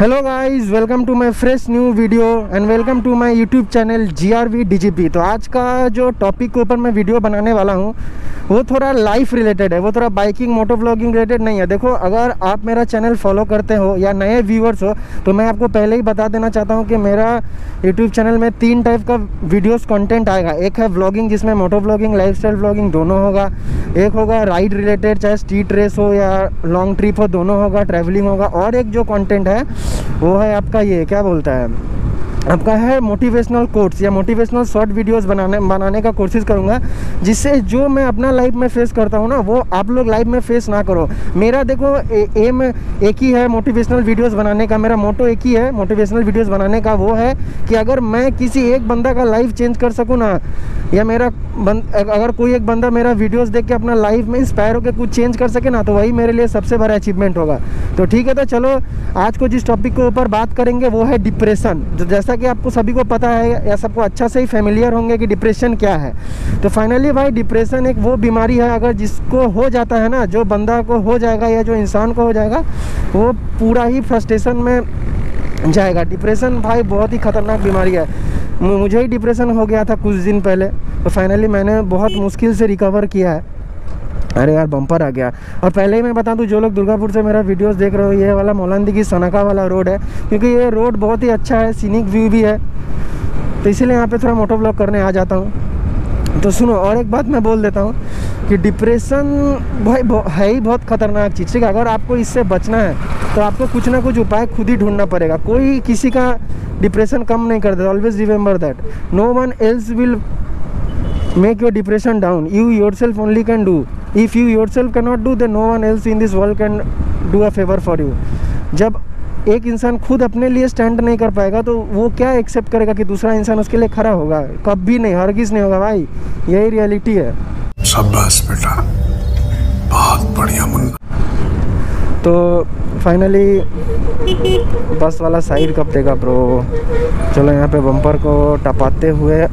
Hello guys, welcome to my fresh new video and welcome to my YouTube channel GRV DGP। तो आज का जो topic के ऊपर मैं वीडियो बनाने वाला हूँ वो थोड़ा लाइफ रिलेटेड है, वो थोड़ा बाइकिंग मोटो व्लॉगिंग रिलेटेड नहीं है। देखो, अगर आप मेरा चैनल फॉलो करते हो या नए व्यूअर्स हो तो मैं आपको पहले ही बता देना चाहता हूँ कि मेरा यूट्यूब चैनल में 3 टाइप का वीडियोस कंटेंट आएगा। एक है व्लॉगिंग, जिसमें मोटो व्लॉगिंग लाइफस्टाइल व्लॉगिंग दोनों होगा। एक होगा राइड रिलेटेड, चाहे स्ट्रीट रेस हो या लॉन्ग ट्रिप हो, दोनों होगा, ट्रैवलिंग होगा। और एक जो कंटेंट है वो है आपका, ये क्या बोलता है, आपका है मोटिवेशनल कोट्स या मोटिवेशनल शॉर्ट वीडियोस बनाने का कोशिश करूंगा, जिससे जो मैं अपना लाइफ में फेस करता हूं ना वो आप लोग लाइफ में फेस ना करो। मेरा देखो एम एक ही है मोटिवेशनल वीडियोस बनाने का, मेरा मोटो एक ही है मोटिवेशनल वीडियोस बनाने का। वो है कि अगर मैं किसी एक बंदा का लाइफ चेंज कर सकूं ना, या अगर कोई एक बंदा मेरा वीडियोस देख के अपना लाइफ में इंस्पायर होकर कुछ चेंज कर सके ना, तो वही मेरे लिए सबसे बड़ा अचीवमेंट होगा। तो ठीक है, तो चलो आज को जिस टॉपिक के ऊपर बात करेंगे वो है डिप्रेशन। जो जैसा कि आपको सभी को पता है या सबको अच्छा से ही फेमिलियर होंगे कि डिप्रेशन क्या है। तो फाइनली भाई, डिप्रेशन एक वो बीमारी है, अगर जिसको हो जाता है ना, जो बंदा को हो जाएगा या जो इंसान को हो जाएगा, वो पूरा ही फ्रस्ट्रेशन में जाएगा। डिप्रेशन भाई बहुत ही खतरनाक बीमारी है। मुझे ही डिप्रेशन हो गया था कुछ दिन पहले, तो फाइनली मैंने बहुत मुश्किल से रिकवर किया है। अरे यार, बम्पर आ गया। और पहले ही मैं बता दूं, जो लोग दुर्गापुर से मेरा वीडियोस देख रहे हो, ये वाला मौलानदी की सनाका वाला रोड है, क्योंकि ये रोड बहुत ही अच्छा है, सीनिक व्यू भी है, तो इसीलिए यहाँ पे थोड़ा मोटो व्लॉग करने आ जाता हूँ। तो सुनो, और एक बात मैं बोल देता हूँ कि डिप्रेशन भाई है ही बहुत ख़तरनाक चीज़। ठीक है, अगर आपको इससे बचना है तो आपको कुछ ना कुछ उपाय खुद ही ढूंढना पड़ेगा। कोई किसी का डिप्रेशन कम नहीं कर देता। Always remember that no one else will make your depression down, you yourself only can do. If you yourself can not do, then no one else in this world can do a favour for you. जब एक इंसान खुद अपने लिए stand नहीं कर पाएगा तो वो क्या एक्सेप्ट करेगा कि दूसरा इंसान उसके लिए खड़ा होगा? कभी नहीं, हरगिज़ नहीं होगा भाई। यही रियलिटी है। शाबाश बेटा, बहुत बढ़िया मुन्ना। तो फाइनली बस वाला साइड कब देगा ब्रो? चलो यहाँ पे बम्पर को टपाते हुए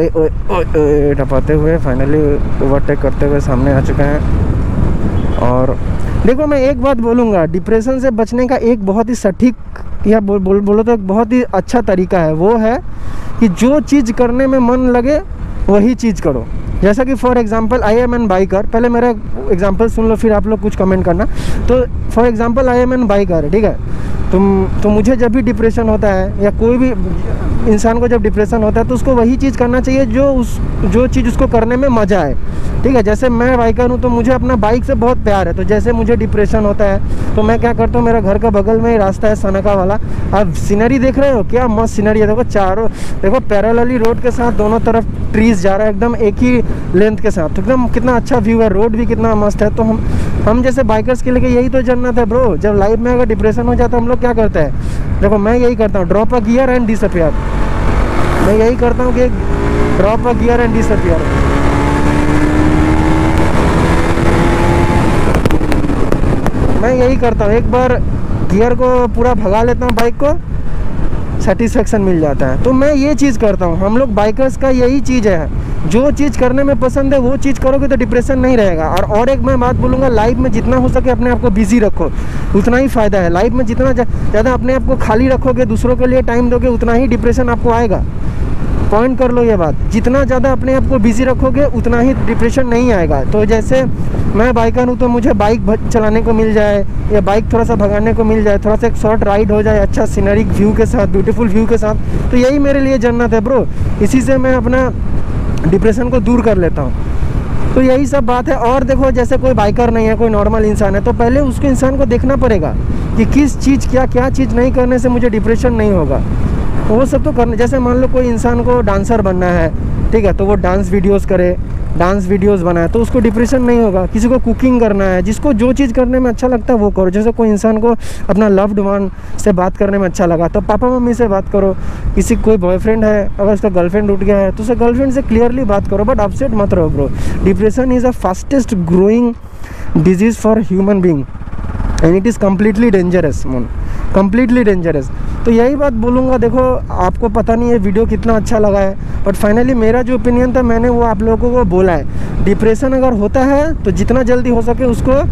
टपाते हुए फाइनली ओवरटेक करते हुए सामने आ चुके हैं। और देखो, मैं एक बात बोलूँगा, डिप्रेशन से बचने का एक बहुत ही सटीक या बोलो तो एक बहुत ही अच्छा तरीका है। वो है कि जो चीज़ करने में मन लगे वही चीज़ करो। जैसा कि for example I am an biker, पहले मेरा एग्जांपल सुन लो फिर आप लोग कुछ कमेंट करना। तो for example I am an biker, ठीक है, तो मुझे जब भी डिप्रेशन होता है या कोई भी इंसान को जब डिप्रेशन होता है तो उसको वही चीज़ करना चाहिए जो चीज़ उसको करने में मज़ा आए। ठीक है, जैसे मैं बाइकर हूँ तो मुझे अपना बाइक से बहुत प्यार है। तो जैसे मुझे डिप्रेशन होता है तो मैं क्या करता हूँ, मेरा घर का बगल में ही रास्ता है सनाका वाला। आप सीनरी देख रहे हो, क्या मस्त सीनरी है। देखो चारों, देखो पैरेलली रोड के साथ दोनों तरफ ट्रीज जा रहा है एकदम एक ही लेंथ के साथ, तो एकदम कितना अच्छा व्यू है, रोड भी कितना मस्त है। तो हम जैसे बाइकर्स के लिए यही तो जन्नत है ब्रो। जब लाइफ में अगर डिप्रेशन हो जाता है हम लोग क्या करते हैं? देखो, मैं यही करता हूँ, drop a gear and disappear. मैं यही करता हूँ कि drop a gear and disappear. मैं यही करता हूँ, एक बार गियर को पूरा भगा लेता हूँ, बाइक को सेटिस्फेक्शन मिल जाता है। तो मैं ये चीज़ करता हूँ। हम लोग बाइकर्स का यही चीज़ है, जो चीज़ करने में पसंद है वो चीज़ करोगे तो डिप्रेशन नहीं रहेगा। और एक मैं बात बोलूँगा, लाइफ में जितना हो सके अपने आप को बिजी रखो, उतना ही फ़ायदा है। लाइफ में जितना ज़्यादा अपने आप को खाली रखोगे, दूसरों के लिए टाइम दोगे, उतना ही डिप्रेशन आपको आएगा। पॉइंट कर लो ये बात, जितना ज़्यादा अपने आप को बिजी रखोगे उतना ही डिप्रेशन नहीं आएगा। तो जैसे मैं बाइकर हूँ तो मुझे बाइक चलाने को मिल जाए या बाइक थोड़ा सा भगाने को मिल जाए, थोड़ा सा एक शॉर्ट राइड हो जाए अच्छा सीनरिक व्यू के साथ, ब्यूटीफुल व्यू के साथ, तो यही मेरे लिए जन्नत है ब्रो। इसी से मैं अपना डिप्रेशन को दूर कर लेता हूँ। तो यही सब बात है। और देखो, जैसे कोई बाइकर नहीं है, कोई नॉर्मल इंसान है, तो पहले उसको इंसान को देखना पड़ेगा कि किस चीज़ क्या चीज़ नहीं करने से मुझे डिप्रेशन नहीं होगा। वो सब तो करने, जैसे मान लो कोई इंसान को डांसर बनना है, ठीक है, तो वो डांस वीडियोस करे, डांस वीडियोस बनाए, तो उसको डिप्रेशन नहीं होगा। किसी को कुकिंग करना है, जिसको जो चीज़ करने में अच्छा लगता है वो करो। जैसे कोई इंसान को अपना लव्ड वन से बात करने में अच्छा लगा तो पापा मम्मी से बात करो। किसी कोई बॉयफ्रेंड है, अगर उसका गर्लफ्रेंड उठ गया है तो उसे गर्लफ्रेंड से क्लियरली बात करो, बट अपसेट मत रहो bro. Depression is a fastest growing disease for human being and it is completely dangerous man, completely dangerous. तो यही बात बोलूँगा। देखो, आपको पता नहीं है वीडियो कितना अच्छा लगा है, बट फाइनली मेरा जो ओपिनियन था मैंने वो आप लोगों को बोला है। डिप्रेशन अगर होता है तो जितना जल्दी हो सके उसको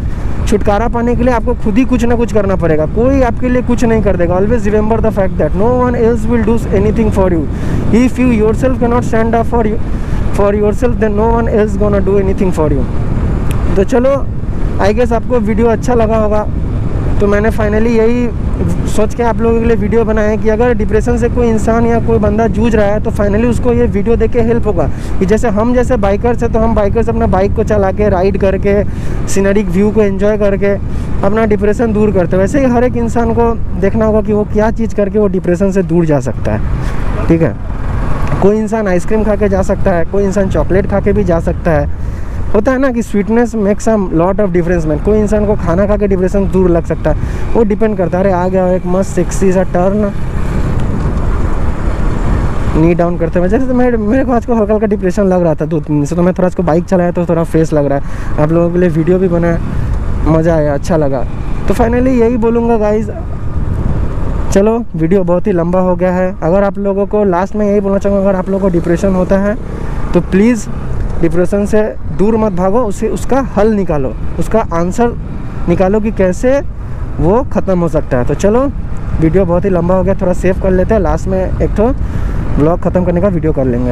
छुटकारा पाने के लिए आपको खुद ही कुछ ना कुछ करना पड़ेगा, कोई आपके लिए कुछ नहीं कर देगा। Always remember the fact that no one else will do anything for you. If you yourself can not stand up for yourself, then no one else gonna do anything for you. तो चलो, I guess आपको video अच्छा लगा होगा। तो मैंने finally यही सोच के आप लोगों के लिए वीडियो बनाया है कि अगर डिप्रेशन से कोई इंसान या कोई बंदा जूझ रहा है तो फाइनली उसको ये वीडियो देख के हेल्प होगा कि जैसे हम जैसे बाइकर्स हैं तो हम बाइकर्स अपना बाइक को चला के राइड करके सीनरिक व्यू को एंजॉय करके अपना डिप्रेशन दूर करते हैं, वैसे ही हर एक इंसान को देखना होगा कि वो क्या चीज़ करके वो डिप्रेशन से दूर जा सकता है। ठीक है, कोई इंसान आइसक्रीम खा के जा सकता है, कोई इंसान चॉकलेट खा के भी जा सकता है। होता है ना कि sweetness makes a lot of difference man. कोई इंसान को खाना खा के डिप्रेशन दूर लग सकता है, वो डिपेंड करता है। अरे आ गया एक मस्त सेक्सी सा टर्न, नी डाउन करते हुए। जैसे मेरे को आज को हल्का हल्का डिप्रेशन लग रहा था 2-3 दिन से, तो मैं थोड़ा इसको बाइक चलाया तो थोड़ा फ्रेश लग रहा है। आप लोगों के लिए वीडियो भी बनाया, मज़ा आया, अच्छा लगा। तो फाइनली यही बोलूँगा गाइज़, चलो वीडियो बहुत ही लंबा हो गया है। अगर आप लोगों को लास्ट में यही बोलना चाहूँगा, अगर आप लोगों को डिप्रेशन होता है तो प्लीज़ डिप्रेशन से दूर मत भागो, उसका हल निकालो, उसका आंसर निकालो कि कैसे वो ख़त्म हो सकता है। तो चलो, वीडियो बहुत ही लंबा हो गया, थोड़ा सेव कर लेते हैं, लास्ट में एक तो ब्लॉग ख़त्म करने का वीडियो कर लेंगे।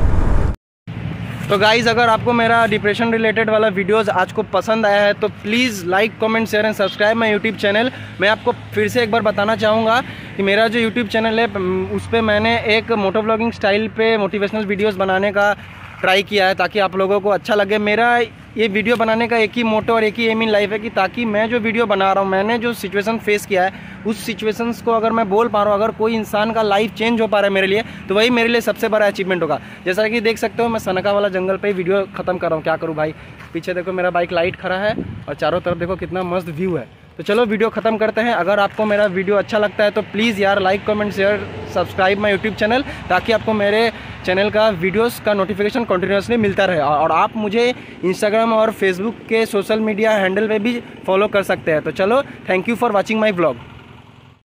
तो गाइज़, अगर आपको मेरा डिप्रेशन रिलेटेड वाला वीडियोज़ आज को पसंद आया है तो please like, comment, share and subscribe my YouTube channel. मैं आपको फिर से एक बार बताना चाहूँगा कि मेरा जो यूट्यूब चैनल है उस पर मैंने एक मोटो ब्लॉगिंग स्टाइल पे मोटिवेशनल वीडियोज़ बनाने का ट्राई किया है ताकि आप लोगों को अच्छा लगे। मेरा ये वीडियो बनाने का एक ही मोटो और एक ही एम इन लाइफ है कि ताकि मैं जो वीडियो बना रहा हूँ, मैंने जो सिचुएशन फेस किया है, उस सिचुएशंस को अगर मैं बोल पा रहा हूँ, अगर कोई इंसान का लाइफ चेंज हो पा रहा है मेरे लिए, तो वही मेरे लिए सबसे बड़ा अचीवमेंट होगा। जैसा कि देख सकते हो, मैं सनका वाला जंगल पे ही वीडियो ख़त्म कर रहा हूँ। क्या करूँ भाई, पीछे देखो मेरा बाइक लाइट खड़ा है और चारों तरफ देखो कितना मस्त व्यू है। तो चलो वीडियो ख़त्म करते हैं। अगर आपको मेरा वीडियो अच्छा लगता है तो प्लीज़ यार like, comment, share, subscribe my YouTube channel, ताकि आपको मेरे चैनल का वीडियोस का नोटिफिकेशन कंटिन्यूसली मिलता रहे। और आप मुझे इंस्टाग्राम और फेसबुक के सोशल मीडिया हैंडल पे भी फॉलो कर सकते हैं। तो चलो, thank you for watching my vlog.